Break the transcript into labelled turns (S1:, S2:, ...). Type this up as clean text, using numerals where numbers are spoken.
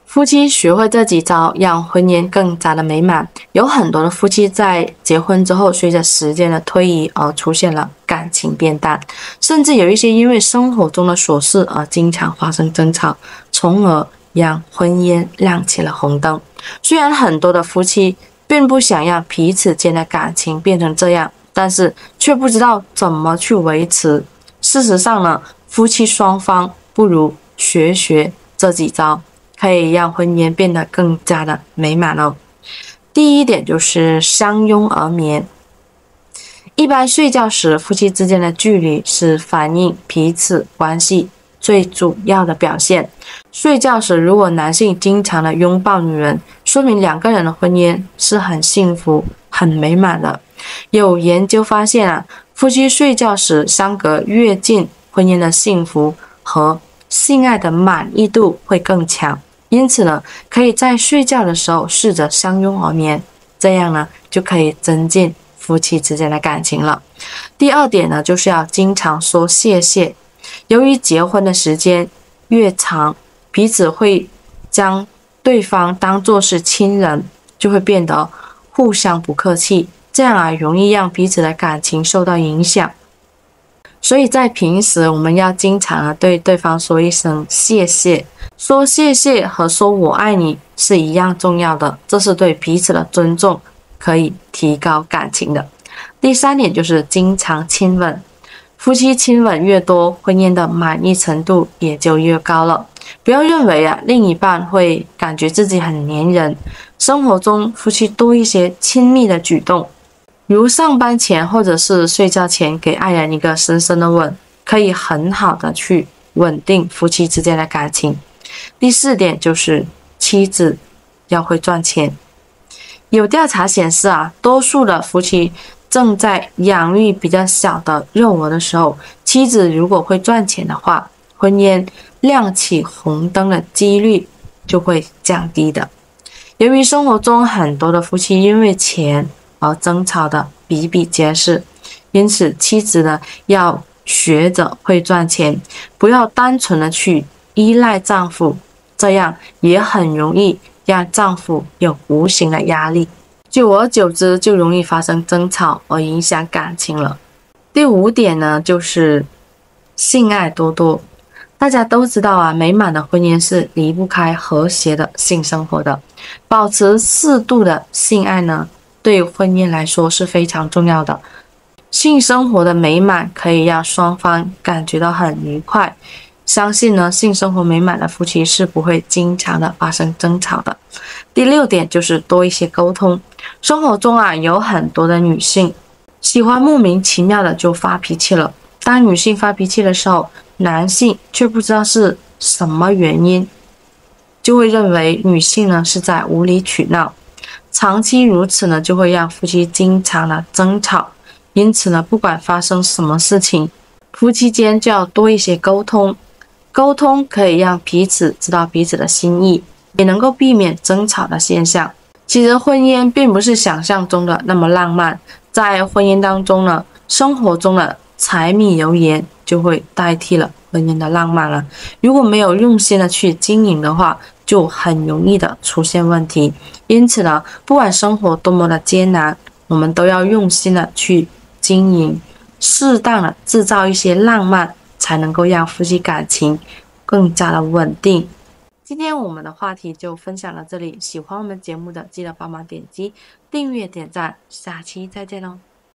S1: 夫妻学会这几招，让婚姻更加的美满。有很多的夫妻在结婚之后，随着时间的推移而出现了感情变淡，甚至有一些因为生活中的琐事而经常发生争吵，从而让婚姻亮起了红灯。虽然很多的夫妻并不想让彼此间的感情变成这样，但是却不知道怎么去维持。事实上呢，夫妻双方不如学这几招，可以让婚姻变得更加的美满哦。第一点就是相拥而眠。一般睡觉时，夫妻之间的距离是反映彼此关系最主要的表现。睡觉时，如果男性经常的拥抱女人，说明两个人的婚姻是很幸福、很美满的。有研究发现啊，夫妻睡觉时相隔越近，婚姻的幸福和性爱的满意度会更强。因此呢，可以在睡觉的时候试着相拥而眠，这样呢就可以增进夫妻之间的感情了。第二点呢，就是要经常说谢谢。由于结婚的时间越长，彼此会将对方当作是亲人，就会变得互相不客气，这样啊容易让彼此的感情受到影响。所以在平时我们要经常对对方说一声谢谢，说谢谢和说我爱你是一样重要的，这是对彼此的尊重，可以提高感情的。第三点就是经常亲吻。夫妻亲吻越多，婚姻的满意程度也就越高了。不要认为另一半会感觉自己很黏人，生活中夫妻多一些亲密的举动，如上班前或者是睡觉前给爱人一个深深的吻，可以很好的去稳定夫妻之间的感情。第四点就是妻子要会赚钱。有调查显示多数的夫妻正在养育比较小的肉鹅的时候，妻子如果会赚钱的话，婚姻亮起红灯的几率就会降低的。由于生活中很多的夫妻因为钱而争吵的比比皆是，因此妻子呢要学着会赚钱，不要单纯的去依赖丈夫，这样也很容易让丈夫有无形的压力，久而久之就容易发生争吵而影响感情了。第五点呢，就是性爱多多。大家都知道美满的婚姻是离不开和谐的性生活的。保持适度的性爱呢，对婚姻来说是非常重要的。性生活的美满可以让双方感觉到很愉快，相信呢，性生活美满的夫妻是不会经常的发生争吵的。第六点就是多一些沟通。生活中有很多的女性喜欢莫名其妙的就发脾气了。当女性发脾气的时候，男性却不知道是什么原因，就会认为女性呢是在无理取闹。长期如此呢，就会让夫妻经常的争吵。因此呢，不管发生什么事情，夫妻间就要多一些沟通。沟通可以让彼此知道彼此的心意，也能够避免争吵的现象。其实婚姻并不是想象中的那么浪漫，在婚姻当中呢，生活中的柴米油盐就会代替了婚姻的浪漫了。如果没有用心的去经营的话，就很容易的出现问题。因此呢，不管生活多么的艰难，我们都要用心的去经营，适当的制造一些浪漫，才能够让夫妻感情更加的稳定。今天我们的话题就分享到这里，喜欢我们节目的记得帮忙点击订阅点赞，下期再见哦。